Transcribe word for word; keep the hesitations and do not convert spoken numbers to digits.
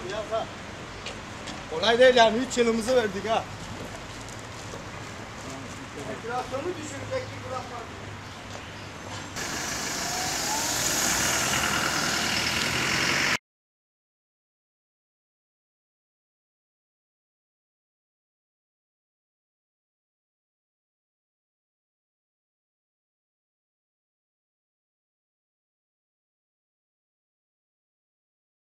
Yaz ha. Kolay değil yani. Üç yılımızı verdik ha. Enflasyonu düşürecek ki bırakmak.